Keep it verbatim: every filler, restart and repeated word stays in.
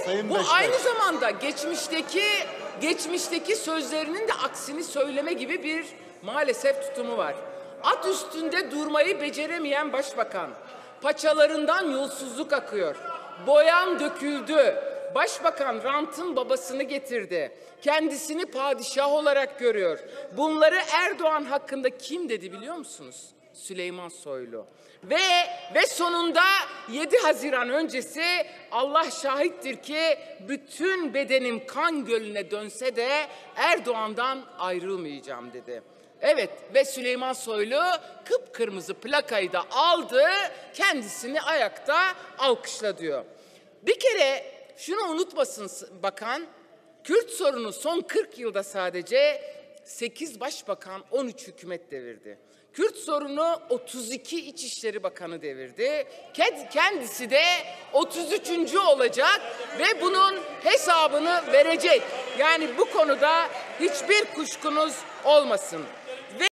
Sayın Bu Beşiktaş. aynı zamanda geçmişteki geçmişteki sözlerinin de aksini söyleme gibi bir maalesef tutumu var. At üstünde durmayı beceremeyen başbakan, paçalarından yolsuzluk akıyor, boyan döküldü. Başbakan rantın babasını getirdi. Kendisini padişah olarak görüyor. Bunları Erdoğan hakkında kim dedi biliyor musunuz? Süleyman Soylu. Ve ve sonunda yedi Haziran öncesi Allah şahittir ki bütün bedenim kan gölüne dönse de Erdoğan'dan ayrılmayacağım dedi. Evet ve Süleyman Soylu kıpkırmızı plakayı da aldı, kendisini ayakta alkışla diyor. Bir kere şunu unutmasın bakan, Kürt sorunu son kırk yılda sadece sekiz başbakan, on üç hükümet devirdi. Kürt sorunu otuz iki İçişleri Bakanı devirdi. Kendisi de otuz üçüncü olacak ve bunun hesabını verecek. Yani bu konuda hiçbir kuşkunuz olmasın.